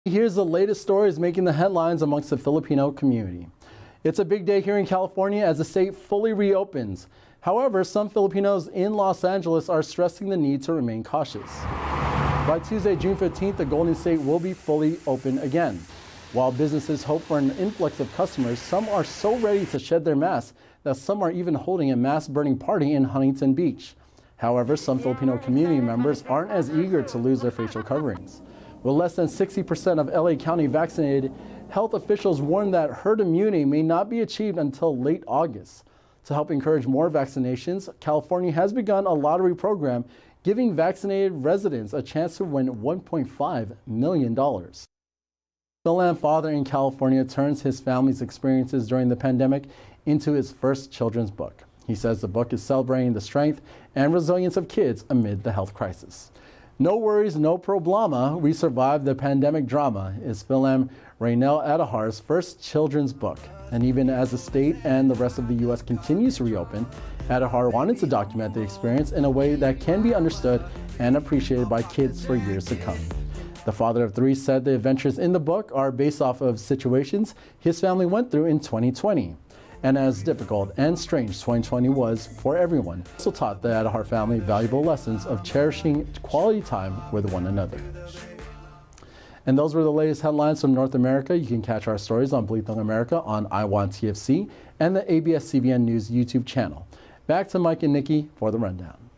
Here's the latest stories making the headlines amongst the Filipino community. It's a big day here in California as the state fully reopens. However, some Filipinos in Los Angeles are stressing the need to remain cautious. By Tuesday, June 15th, the Golden State will be fully open again. While businesses hope for an influx of customers, some are so ready to shed their masks that some are even holding a mask burning party in Huntington Beach. However, some Filipino community members aren't as eager to lose their facial coverings. With less than 60% of LA County vaccinated, health officials warn that herd immunity may not be achieved until late August. To help encourage more vaccinations, California has begun a lottery program giving vaccinated residents a chance to win $1.5 million. Phil father in California turns his family's experiences during the pandemic into his first children's book. He says the book is celebrating the strength and resilience of kids amid the health crisis. No worries, no problema, we survived the pandemic drama is Phil Raynel Adahar's first children's book. And even as the state and the rest of the U.S. continues to reopen, Adahar wanted to document the experience in a way that can be understood and appreciated by kids for years to come. The father of three said the adventures in the book are based off of situations his family went through in 2020. And as difficult and strange 2020 was for everyone, also taught the Adahar family valuable lessons of cherishing quality time with one another. And those were the latest headlines from North America. You can catch our stories on Balitang America on iWantTFC and the ABS-CBN News YouTube channel. Back to Mike and Nikki for the rundown.